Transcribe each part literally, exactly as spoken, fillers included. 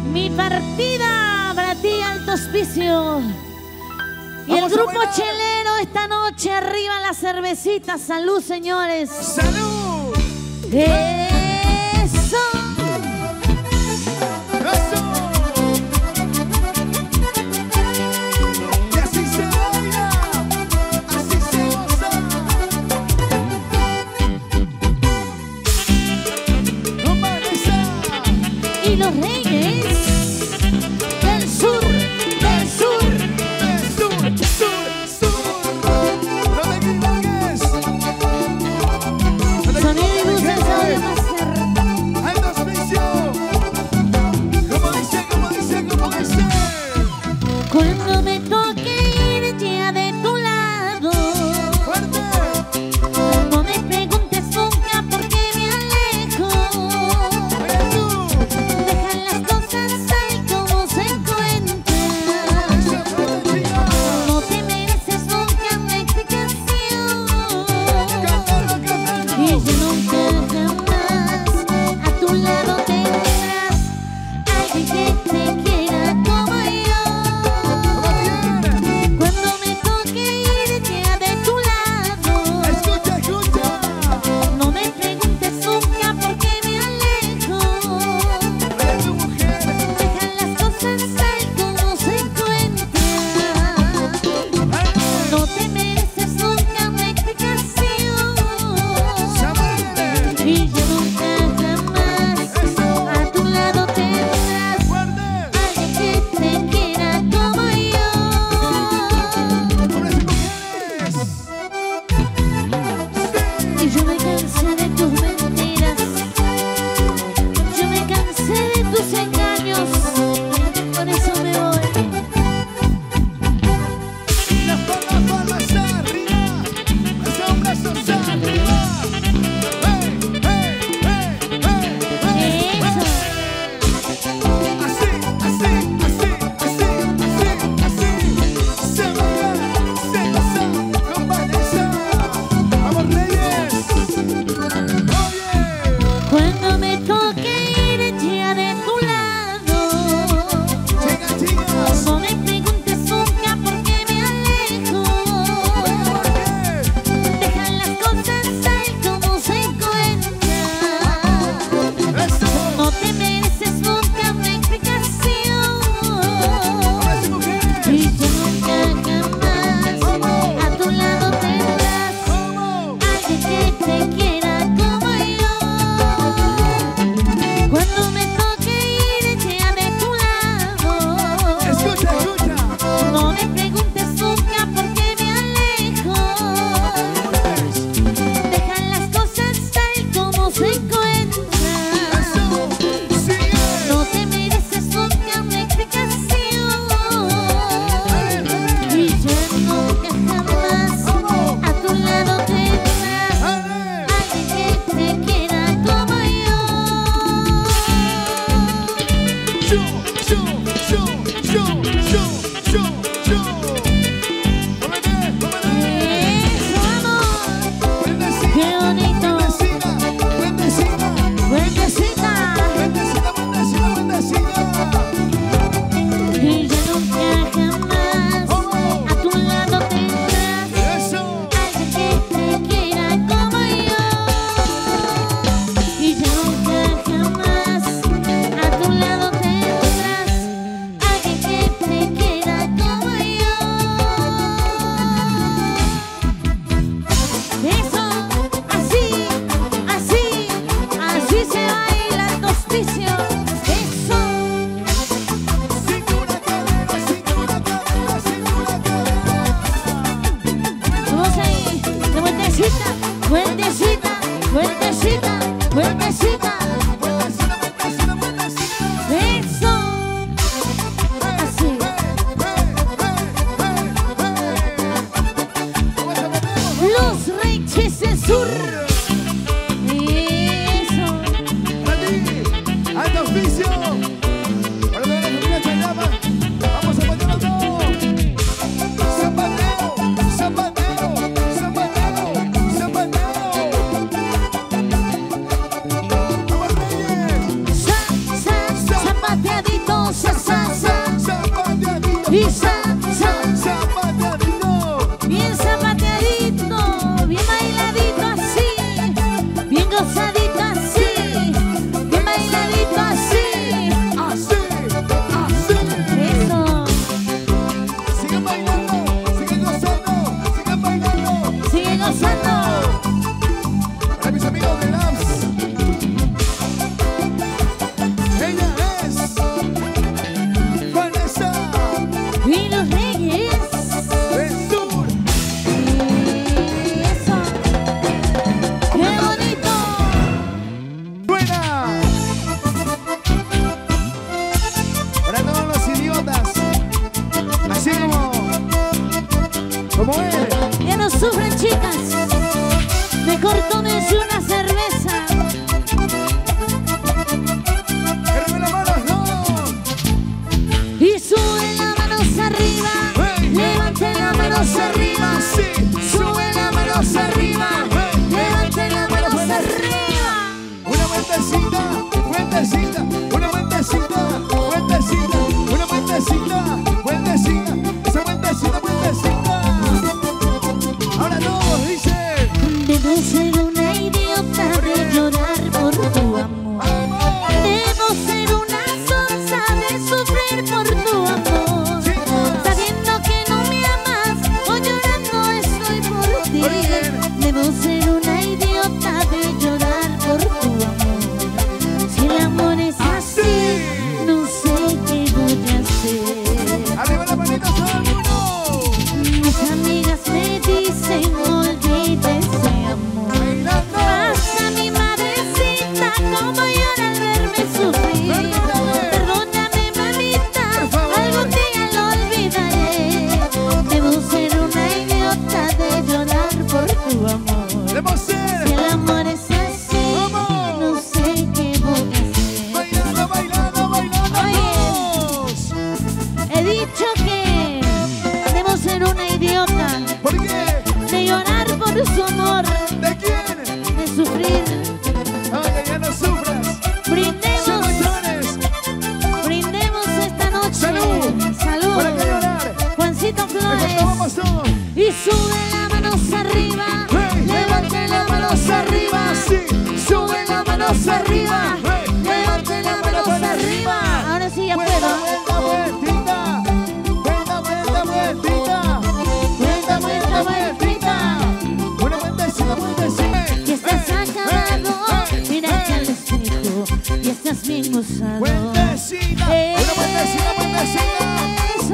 Mi partida para ti, Alto Hospicio. Y el Vamos a grupo bailar. chelero esta noche, arriba la cervecita. Salud, señores. ¡Salud! Eso. ¡Eso! Y así se baila, así se goza. ¡No Vanessa! Y los reyes del sur, del sur. Sur, sur, sur. No te equivoques. No te Sonido y equivoques, luces gente. audio máster. Alto Hospicio. Como dice, como dice, como dice. Cuando me toque ir ya de tu lado, Fuerte. no me preguntes nunca por qué me alejo. Oye tú. Deja las cosas tal como se encuentran. Se fuerte, chica. No te mereces nunca una explicación. Cántalo, cántalo. Y yo nunca jamás a tu lado tendrás alguien que te quiera como yo. ¿Cómo viene? Cuando me toque ir ya de tu lado, Escucha, escucha. no me preguntes nunca por qué me alejo. Oye tu mujer. Deja las cosas tal como se encuentran. No te mereces nunca una explicación. Samuel. Y yo nunca jamás a tu lado tendrás Fuerte. alguien que te quiera como yo. Hombres y mujeres. Sí. Y yo me cansé de tus mentiras, yo me cansé de tus engaños, por eso me voy. Las palmas, palmas arriba. Los brazos arriba. Hey, hey, hey, hey, hey, Eso. hey. Así, así, así, así, así, así. Se baila, se goza con Vanessa. Vamos, Reyes. Oye. Cuando me toque ir ya de tu lado, Llega, chicas. no me preguntes nunca por qué me alejo. ¿Por qué? Deja las cosas tal como se encuentran. Eso. No te mereces nunca una explicación. Hombres y mujeres. Y yo nunca jamás a tu lado tendrás ¿Cómo? alguien que te quiera como yo. Cuando me toque ir ya de tu lado, Escucha, escucha. no me preguntes nunca por qué me alejo. Deja las cosas tal como se encuentran. Eso. Sigue. No te mereces nunca una explicación. Y yo nunca jamás a tu lado tendrás Ale. alguien que te quiera como yo. Yo, yo, yo, yo, yo, yo, yo. Jóvenes, jóvenes. Eso, amor. Bendecida, Qué bonito. bendecida, bendecida, Buenecita. bendecida, bendecida, bendecida. Y yo nunca jamás a tu lado tendrás Eso. alguien que te quiera como yo. Y yo nunca jamás a tu lado tendrás alguien que te quiera como Y sa, sa, zapateadito. bien zapateadito, bien bailadito así, bien gozadito así, bien bailadito así. Así, así. Eso, Sigan bailando, sigan gozando, sigan bailando. sigue gozando. Para mis amigos de Labs. Ella es Vanessa Y los reyes, del Sur. eso, qué bonito. Buena. Para todos los idiotas. Así como, como él. Ya no sufren, chicas. Mejor tómense una cerveza. Arriba las manos, no. Y suben las manos arriba. Hey. Levanten las manos arriba. Sí. Suben las manos arriba. Levanten las manos arriba. Una vueltecita, vueltecita, una vueltecita, vueltecita, una vueltecita, vueltecita, esa vueltecita, vueltecita. Ahora todos dicen, Debo ser una idiota de llorar por tu amor. ¡vamos! Debo ser una sonsa de sufrir por tu amor. Chicas, Sabiendo que no me amas, o llorando estoy por ti. Origen. Debo ser una idiota de llorar por tu amor. Si el amor es así, no sé qué voy a hacer. arriba las manitas todo el mundo. Mis amigas me dicen olvida ese amor. Bailando. Hasta mi madrecita como llora al verme sufrir. Perdóname. Perdóname, mamita, Por favor. algún día lo olvidaré. Debo ser una idiota de llorar por tu amor. Debemos Si ser el amor es así, Vamos. no sé qué voy a hacer. bailando, bailando, bailando. Oye. todos. He dicho que debo ser una idiota ¿Por qué? de llorar por su amor, ¿De quién? de sufrir. Oye, ya no sufras. Brindemos, Sebastianes, brindemos esta noche. Salud. Salud. ¿para qué llorar? Juancito Mejor Flores. tomamos todo. Y sube las manos arriba. Hey, Levante las manos arriba. Sí. Sube las manos arriba. Hey, Levante las manos arriba. Ahora sí ya Vuelta, puedo. vuelta, vueltita. Vuelta, vuelta, vueltita. Vuelta, vuelta, vueltita. Una vueltecita, vueltecita. Que estás acabado. Mírate al espejo y estás bien gozado. Vueltecita. Una vueltecita, vueltecita. Eso.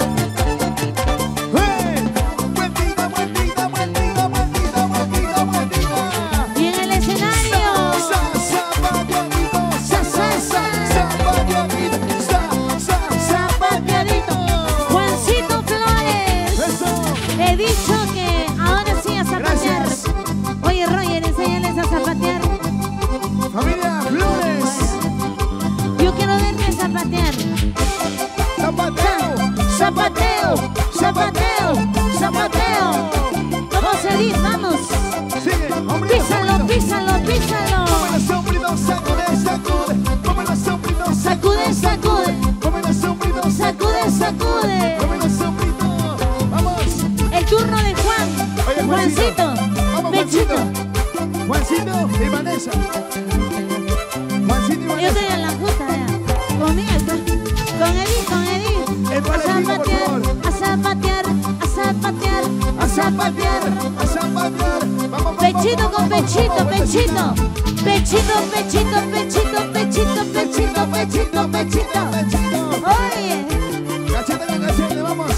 Hey, vueltita, vueltita, vueltita, vueltita, vueltita, vueltita. Y en el escenario. Sa, zapateadito, sa, sa, sa, zapateadito, sa, sa, zapateadito. Juancito Flores. Eso. He dicho que ahora sí a zapatear. Gracias. Oye, Roger, enséñales a zapatear. Familia Flores. Yo quiero verte zapatear. Zapateo, Zapateo, zapateo, zapateo. ¿Cómo se dice? Vamos. sigue, hombre. Písalo, písalo, písalo. Come la sombrita, sacude, sacude. Come la sombrita, Sacude, sacude. come la sombrita, Sacude, sacude. come la sombrita. Vamos. El turno de Juan. Oye, Juancito. Juancito. Vamos, Bechito. Juancito. Juancito y Vanessa. Juancito y Yo Vanessa. estoy en la puta ya. Conmigo, con con Edith, con Edith. El A paletito, por zapatear, favor. a zapatear, a zapatear, a zapatear. A zapatear. Vamos, vamos, Pechito vamos, con vamos, pechito, vamos, pechito. Pechito, pechito, pechito, pechito, pechito, pechito, pechito. Pechito. Oye, Cachete con cachete, vamos.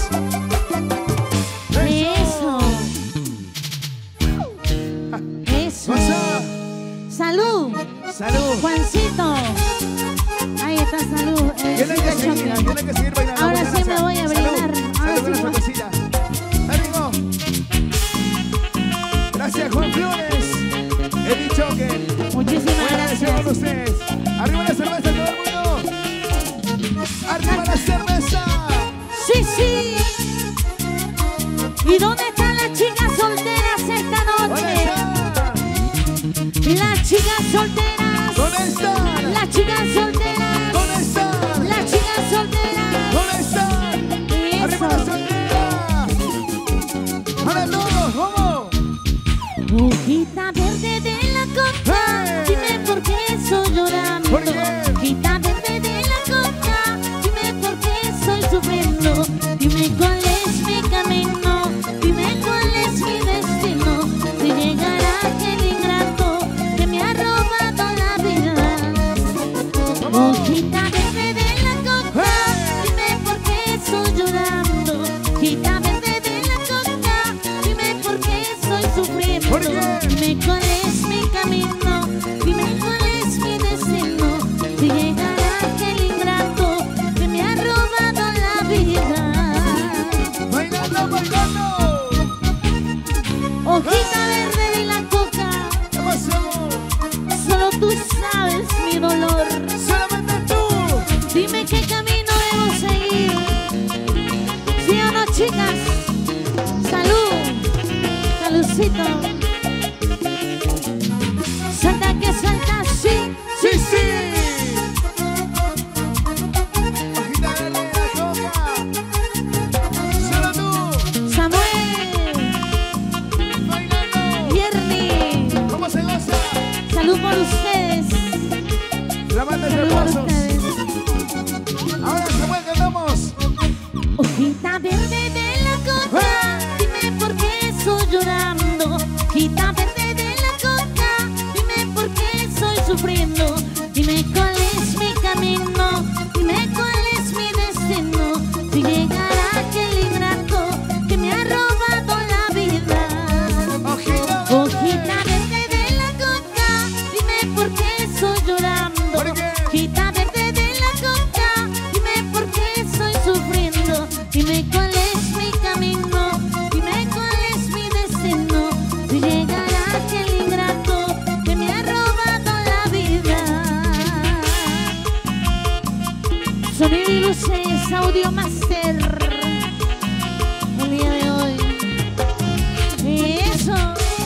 eso. Eso. Pasa. Salud, Salud. Juancito. Ahí está, salud. Eh, Tiene que sí, seguir, choque. tiene que seguir bailando. Ahora muchas sí me gracias. voy a Salud. brindar. Ahora Salud sí con me esa voy. cosilla. Ánimo. Gracias, Juan Flores. He dicho que Muchísimas buena noche con gracias. ustedes. Arriba la cerveza, todo el mundo. Arriba la cerveza. Sí, sí. ¿Y dónde están las chicas solteras esta ¿Dónde noche? están? Las chicas solteras. ¿Dónde están? Las chicas solteras. ¿Dónde están? Las chicas solteras. ¿Dónde están? Y Hojita verde de la coca, dime por qué estoy llorando. ¿Por qué? Hojita verde de la coca, dime por qué estoy sufriendo. Dime cuál es mi camino, dime cuál es mi destino. Si llegará aquel ingrato que me ha robado la vida. Hojita verde de la coca, dime por qué estoy llorando. Hojita verde de la coca, dime por qué estoy sufriendo. ¿Por qué? Dime cuál es mi camino, dime cuál es mi destino. Si llegará aquel ingrato que me ha robado la vida. Bailando, bailando. Hojita verde de la coca, ¿Qué pasó? solo tú sabes mi dolor. Solamente tú. Dime qué camino debo seguir. ¿Sí o no, chicas? Salud, saludcito. Salta que salta, sí. Sí, sí. Hojita verde de la coca. Solo tú. Samuel, Bailando. Yerni, ¿Cómo se goza? salud por ustedes. La banda de Salud por pasos. ustedes. Ahora Samuel cantamos. Hojita verde de la coca, dime por qué estoy llorando. Hojita verde de la coca, dime por qué estoy sufriendo. Dime cuál es mi camino, dime cuál es mi destino. Si llegará aquel ingrato que me ha robado la vida. Hojita. Hojita verde de la coca, dime por qué estoy llorando. ¿Por qué? Hojita verde de la coca, dime por qué estoy sufriendo. Dime cuál es mi camino, dime cuál es mi destino. Si llegará aquel ingrato que me ha robado la vida. Sonido y luces, Audio Master. El día de hoy. Eso.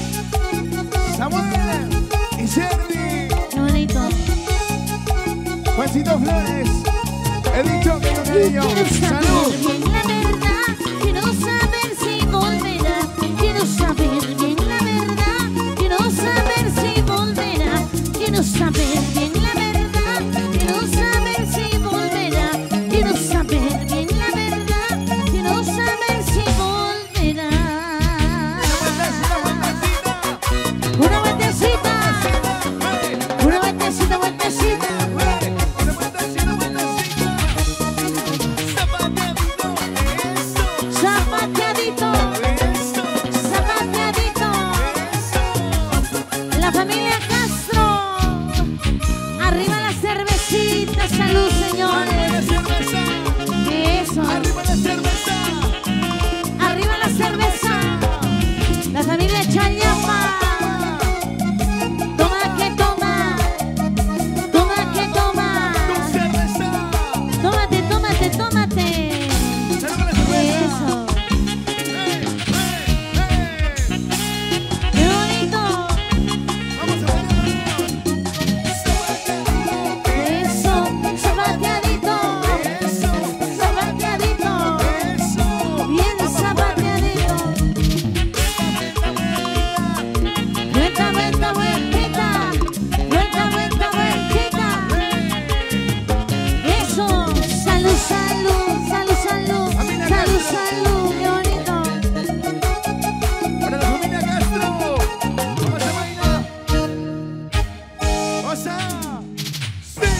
Samuel y Servi. Qué bonito. Juancito Flores. He dicho que con ellos. Quiero saber Salud. bien la verdad, quiero saber si volverá. Quiero saber bien la verdad, quiero saber si volverá. Quiero saber bien la verdad, quiero saber si volverá. Quiero saber bien la verdad, quiero saber si volverá. Una vueltecita, una vueltecita, vueltecita. Zapateadito, zapateadito. La familia Castro. Arriba la cervecita, salud, señores. Eso. Arriba la cerveza. Arriba la cerveza. La familia Chayapa. Toma que toma. Toma que toma. Cerveza. Tómate, tómate, tómate. Salud con la cerveza. Eso. ¡Hey, hey, hey! Qué bonito. Vamos a bailar. Eso. Zapateadito. Eso. Zapateadito. Eso. Bien zapateadito. Vuelta, vuelta, vueltita. Vuelta, vuelta, vueltita. Eso. Salud, salud, salud, salud. Salud, salud. Qué bonito. Para la familia Castro. Vamos a bailar. O sea, sí.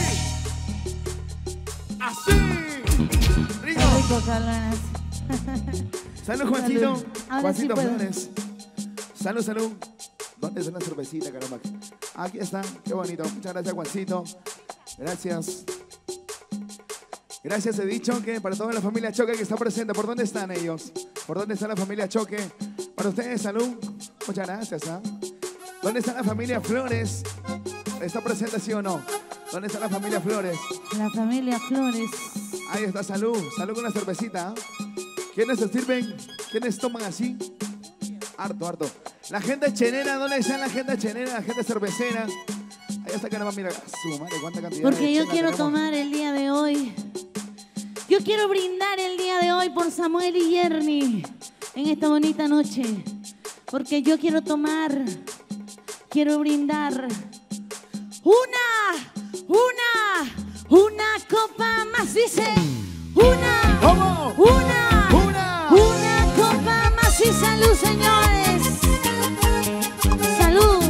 Así. Rico. Rico, Carlanas. Salud, Juancito. Salud. Ahora Juancito sí puedo. Flores. Salud, salud. ¿Dónde está la cervecita, caramba? Aquí está. Qué bonito. Muchas gracias, Juancito. Gracias. Gracias, he dicho que para toda la familia Choque que está presente. ¿Por dónde están ellos? ¿Por dónde está la familia Choque? Para ustedes, salud. Muchas gracias. ¿Ah? ¿Dónde está la familia Flores? ¿Está presente, sí o no? ¿Dónde está la familia Flores? La familia Flores. Ahí está, salud. Salud con la cervecita. ¿Ah? ¿Quiénes se sirven? ¿Quiénes toman así? Harto, harto. La gente chenera, ¿dónde está la gente chenera? La gente cervecera. Ahí está, caramba, mira. Su madre, cuánta cantidad Porque de yo chela quiero tenemos. tomar el día de hoy. Yo quiero brindar el día de hoy por Samuel y Yerni en esta bonita noche. Porque yo quiero tomar quiero brindar una, una, una copa más, dice. Una, ¿Cómo? una, Una. una copa más y salud, señores. Salud.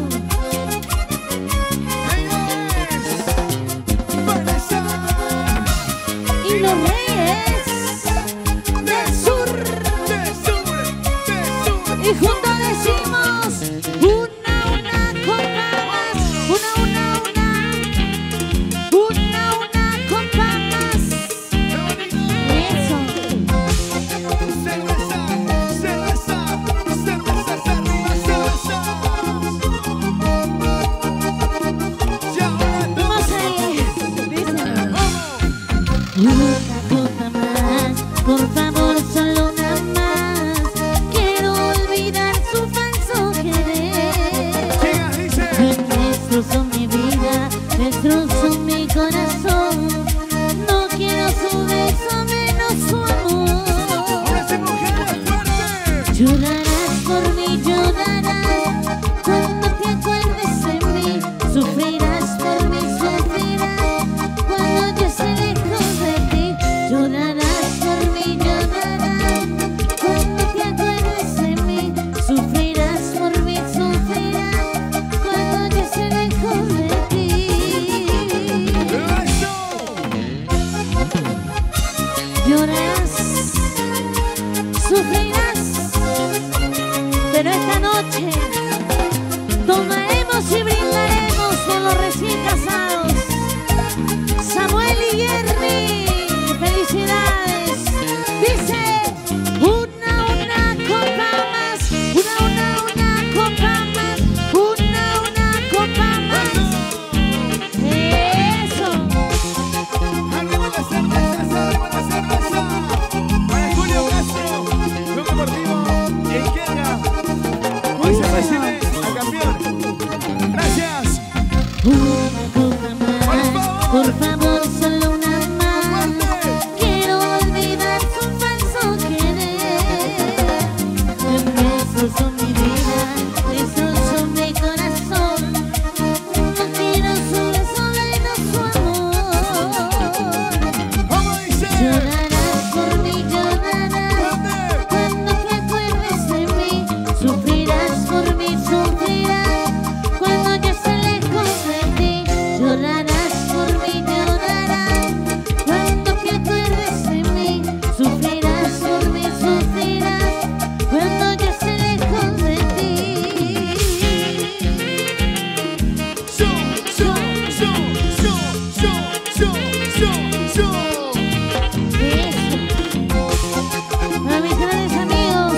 Y los reyes del sur, Del sur, del sur. y juntos decimos una, una copa más, una, una, una, una, una copa más. Eso. Cerveza, cerveza, cerveza, cerveza, cerveza. Y ahora Vamos ahí. Dicen. Una copa más, por favor, solo una más. Quiero olvidar su falso querer. llega, dice. Destrozó mi vida, destrozó mi corazón. No quiero su beso, menos su amor. Ahora sí, mujeres, fuerte. Llorarás por mí, llorarás cuando te acuerdes de mí. Sufrirás por mí, sufrirás cuando yo esté lejos de ti. Llorarás por mí, llorarás cuando te acuerdes de mí. Sufrirás por mí, sufrirás cuando yo esté lejos de ti. Eso. Llorarás, sufrirás, pero esta noche tomaremos y brindaremos por los recién casados. Samuel y Yermi, felicidades. Dice, una, una copa más, una, una, una copa más, una, una copa más. Eso. Arriba la cerveza, arriba la cerveza. Para Julio Castro, Club Deportivo en Querga. Hoy se recibe al campeón. Gracias. Una copa más, por favor, solo una más. Quiero olvidar su falso querer. Destrozó mi vida, destrozó mi corazón. No quiero su beso, menos su amor. ¿Cómo dice? Llorarás por mí, llorarás cuando te acuerdes de mí. Sufrirás por mí, sufrirás cuando yo esté lejos de ti. Llorarás por mí, llorarás cuando te acuerdes de mí. Sufrirás por mí, sufrirás cuando yo esté lejos de ti. Yo, yo, yo, yo, yo, yo, yo, yo. Para mis grandes amigos,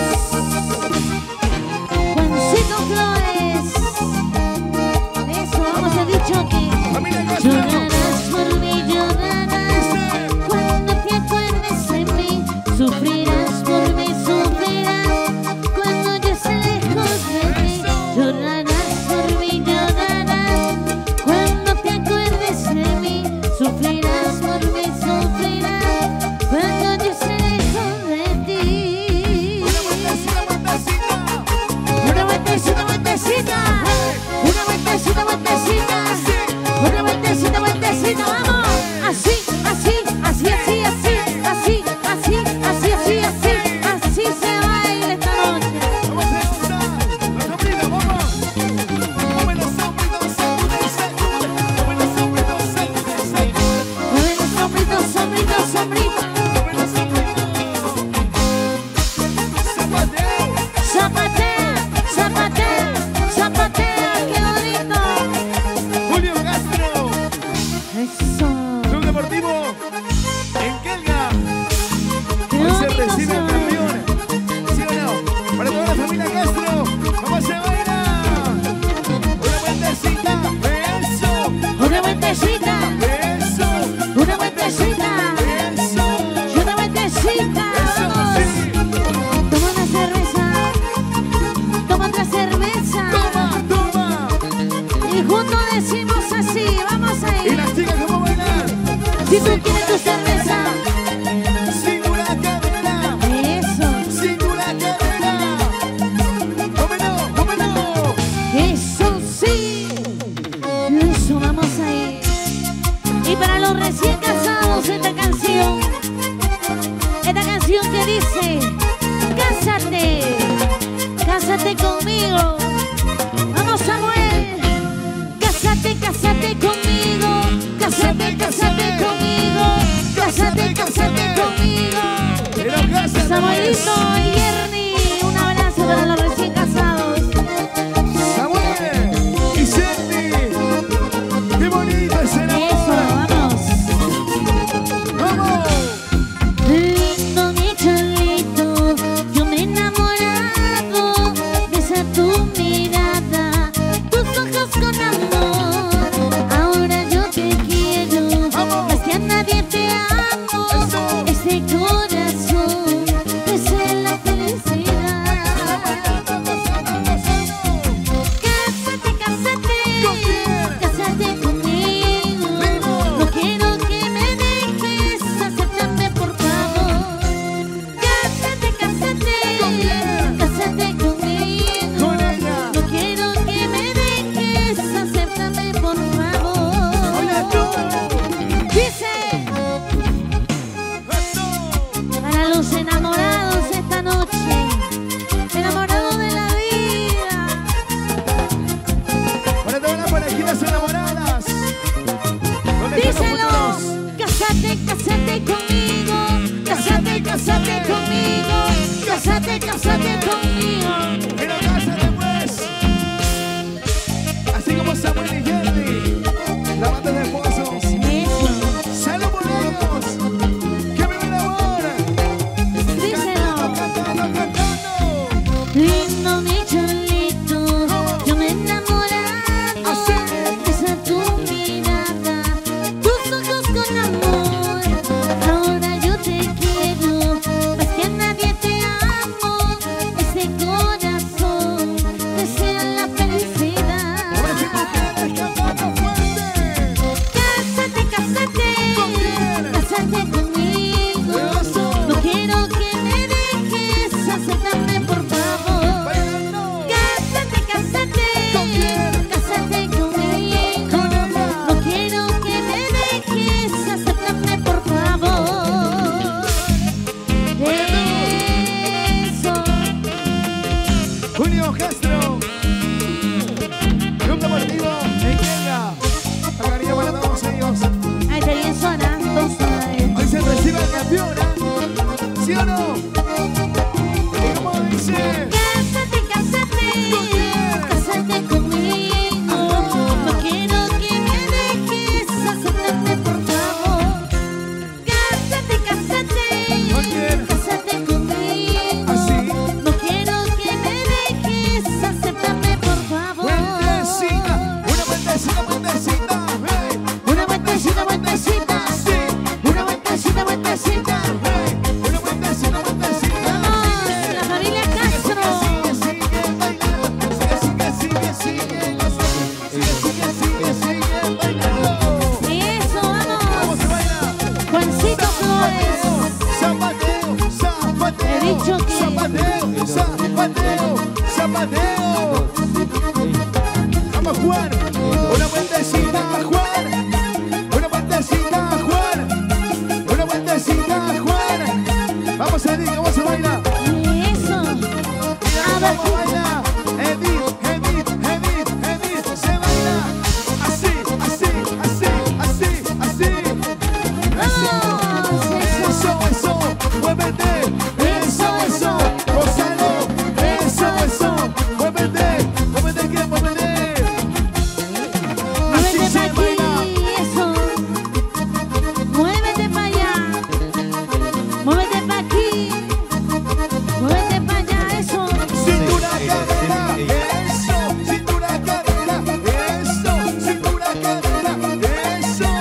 Juancito Flores. Eso, vamos a dicho que Familia Castro. llorarás por mí, llorarás cuando te acuerdes de mí. Sufrirás por mí, sufrirás cuando yo esté lejos de ti. Llorarás por mí, llorarás cuando te acuerdes de mí. Sufrirás por mí, sufrirás cuando yo esté lejos de ti. Una vueltecita, vueltecita. Una vueltecita, vueltecita, vueltecita. Una vueltecita, vueltecita, vamos. Así, así, así, así, así, así, así, así, así, así, así se baila esta noche. Vamos a gozar. Los sombritos, vamos. Mueve los sombritos, sacude, sacude. Mueve los sombritos, sacude, sacude. Mueve los sombritos, sombritos, sombritos. Mueve los sombritos. Zapateo. Zapatea, zapatea, zapatea, qué bonito. Julio Castro. Eso. Club Deportivo en Querga. Qué Hoy se bonito recibe se el baila. campeón. ¿Sí o no? Para toda la familia Castro. ¿Cómo se baila? Una vueltecita. Eso. Una vueltecita, Eso. una vueltecita, Eso. y una vueltecita. Eso. Vamos. Sí. Toma una cerveza, toma otra cerveza. Toma, toma. Y juntos decimos así, vamos Y ahí. las chicas, ¿cómo bailar? Si tú quieres tu cerveza, Sin una cadena. Juancito y Yerni, un abrazo para los recién casados. Samuel y Sandy. Qué bonito es el amor. Eso, vamos. Vamos. Lindo mi Charlito, yo me he enamorado de esa tu mirada, tus ojos con amor. Ahora yo te quiero, más que a nadie te amo. Este corazón desea la felicidad. Cásate, cásate, cásate conmigo. No quiero que me dejes, acéptame por favor. Cásate, cásate, cásate conmigo. Con ella. No quiero que me dejes, acéptame por favor. Oye, tú. Dice, para los enamorados esta noche, enamorados de la vida. Para todas las parejitas enamoradas. ¿Dónde están los Díselo, futuros? cásate, cásate conmigo, cásate, cásate conmigo, cásate, cásate conmigo. Pero cásate pues. Así como Samuel y Jerry, la banda de esposos. Eso, ¡Salud por ellos! ¡Que vive el amor! díselo. ¡Cantando, cantando! Lindo mi Charlito, yo me he enamorado de esa tu mirada, tus ojos con amor. Ahora yo te quiero, más que a nadie te amo. Ese corazón desea la felicidad. Ahora sí mujeres cantando fuerte. Cásate, cásate, ¿Con quién? cásate conmigo. Eso. No quiero que me dejes, acéptame por favor. Bailando. Cásate, cásate, ¿Con quién? cásate conmigo. Con ella. No quiero que me dejes, acéptame por favor. Eso. Julio Castro. Club Deportivo en Quenga. Al cariño para todos ellos. Ahí está bien suena, dos suena. Hoy se recibe el campeón, ¿eh? ¿Sí o no? ¿Y cómo dice? Cásate, cásate, cásate conmigo. No quiero que me dejes, acéptame por favor. Cásate, cásate, ¿Con quién? cásate conmigo. Así. No quiero que me dejes, acéptame por favor. Puentecita, una puentecita, puentecita. Hey. Una vueltecita, vueltecita, Sí. una vueltecita, vueltecita. Hey. Una puentecita, puentecita. Vamos, la familia Castro. Sigue, sigue bailando. Sigue, sigue, sigue, sigue. Sigue, sigue, sigue, sigue bailando. Y eso, ¿Cómo vamos. se baila? Juancito Flores. Zapateo, zapateo, He dicho que- zapateo, zapateo, zapateo. Vamos Juan, una vueltecita Juan, una vueltecita Juan, una vueltecita Juan. Vamos Edith, ¿cómo se baila? Y eso. Mira A ver, cómo baila. Edith, Edith, Edith, Edith, se baila así, así, así, así, así. vamos. Eso, eso, muévete, eso, eso, gózalo, eso, eso, muévete, muévete, que muévete. Así Muévete se pa' baila. aquí, eso. Muévete pa' allá. Muévete pa' aquí. Muévete pa' allá, eso. Cintura, cadera, eso, cintura, cadera, eso, cintura, cadera, eso.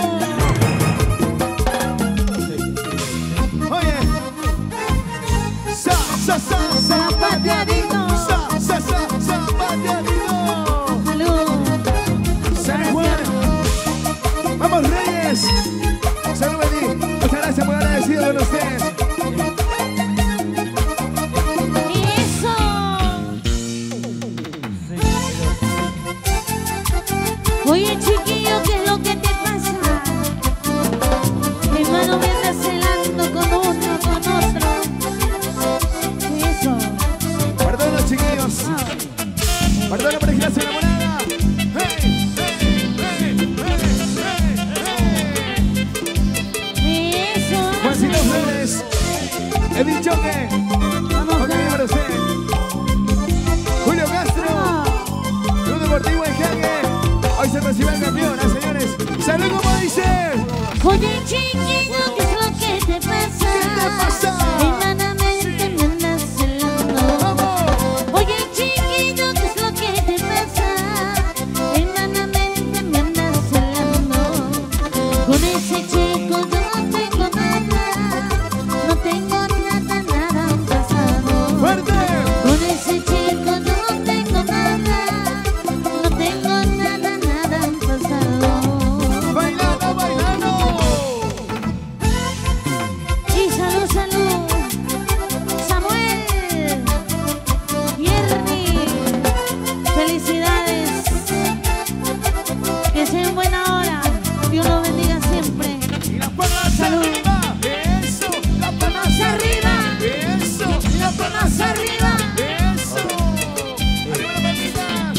Oye, sa, sa, sa, zapateadito, sa, sa, sa, zapateadito. Salud. San Juan. Vamos Reyes. Salud Edith. Muchas gracias por haber agradecido con ustedes. Y eso. Oye, chiquillo, ¿qué es lo que te pasa? Mi hermano me anda celando con uno, con otro. Eso. Para todos los chiquillos. Para todas las parejas enamoradas. Hey, hey, hey, hey, hey, hey. Eso. Juancito Flores. Edith Choque. Salud, como dice. Oye, chiquito, ¿qué es lo que te pasa? ¿Qué te pasa? Hermanamente me andas celando. Vamos. Oye, chiquito, ¿qué es lo que te pasa? Hermanamente me andas celando. Con ese chico yo no tengo nada. No tengo nada, nada pasado. Fuerte. Con ese chico yo no tengo nada. No tengo nada, nada pasado. Bailando, bailando. Y salud, salud, Samuel, Yerni, felicidades, que sea en buena hora, Dios los bendiga siempre. Y las palmas Salud. arriba. Eso. Las palmas Arriba, Eso. las palmas arriba. Eso. Arriba las palmitas.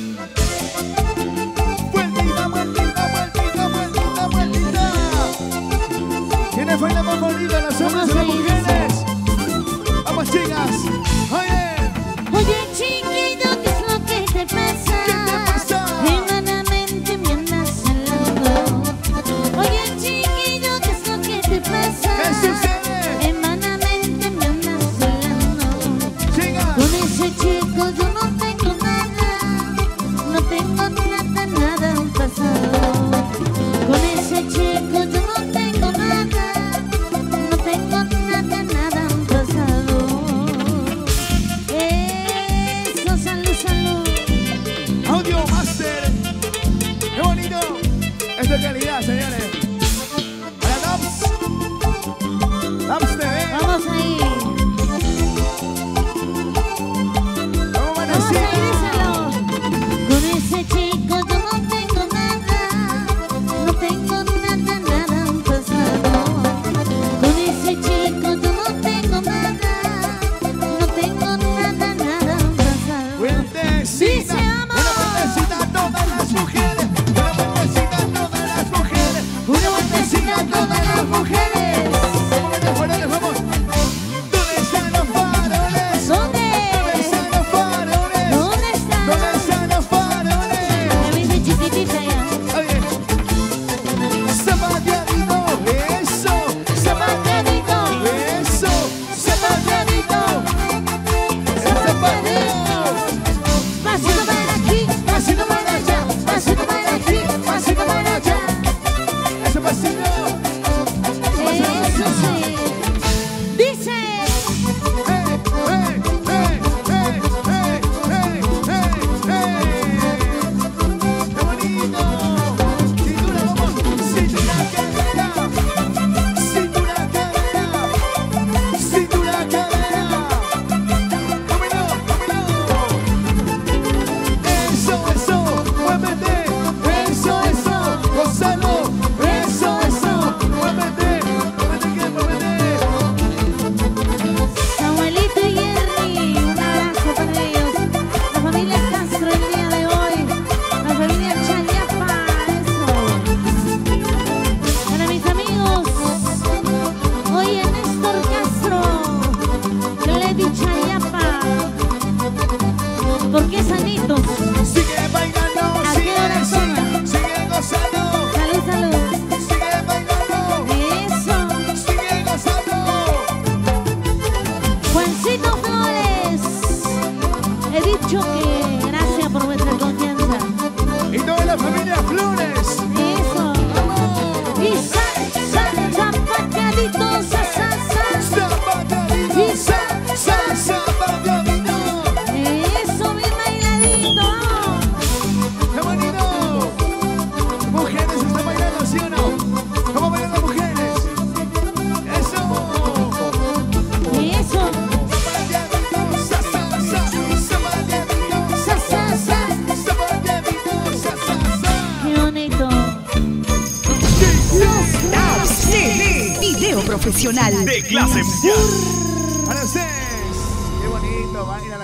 Vueltita, vueltita, vueltita, vueltita, vueltita. ¿Quiénes bailan más bonito, las hombres o las mujeres? Vamos, chicas. Oye. Oye, chiquito, ¿qué es lo que te pasa? ¿Qué te pasa? Hermanamente me andas celando. Oye, chiquito, ¿qué es lo que te pasa? ¿Qué sucede? Hermanamente me andas celando. Chicas. Con ese chico yo no tengo nada. No tengo nada, nada pasado. Con ese chico yo no tengo nada. No tengo nada, nada pasado. Eso, salud, salud. Audio Master. Qué bonito. Esto es calidad, señores. Para Dubs. Dubs T V. Vamos ahí. Vamos, Vamos ahí, Manecita. díselo. Con ese chico yo no tengo nada. No tengo nada, nada pasado. Con ese chico yo no tengo nada. No tengo nada, nada pasado. Vueltecita. Dice, vamos. Una vueltecita a todas las mujeres. Una vueltecita a todas las mujeres. Una vueltecita a todas las mujeres. Vamos, vamos, faroles, vamos. ¿Dónde están los faroles? ¿Dónde? ¿Dónde están los faroles? ¿Dónde están? ¿Dónde están los faroles? Me vine chiquitita ya. Oye. Zapateadito. Eso. Zapateadito. Eso. Zapateadito. Zapateadito. Pasito para aquí, pasito para allá, pasito para aquí, pasito para allá. Ese pasito. Eso sí. Dice, Hey, hey, hey, hey, hey, hey, hey, hey. ¡Qué bonito! Cintura, vamos. Cintura, cadera. Cintura, cadera. Cintura, cadera. Vámonos, vámonos. Eso, eso. Muévete. Eso, eso. Gózalo. Eso, eso. Muévete. Muévete, que muévete. Samuelito y Yerni, un abrazo para ellos. La familia Castro el día de hoy, la familia Chayapa, eso. Para mis amigos, oye Néstor Castro, Lady Chayapa, ¿por qué sanitos? Sigue bailando, ¿A qué sigue, hora son? sigue, sigue gozando, Salud, salud. sigue bailando, Eso. sigue gozando. Juancito Flores, he dicho que gracias por vuestra confianza. Y toda la familia Flores. Eso. Y sal, sal, zapateadito, sa, sa, sa. Zapateadito, sa, sa, zapateadito. Eso, bien bailadito. ¡Qué bonito! Mujeres están bailando, ¿sí o no? ¿Cómo bailan las mujeres? Eso. Eso, Zapateadito, sa, sa, sa, zapateadito, sa, sa, sa. zapateadito, sa, sa, sa. Qué bonito. Dubs T V, video profesional. De clase mundial. Para ustedes. Qué bonito, baila la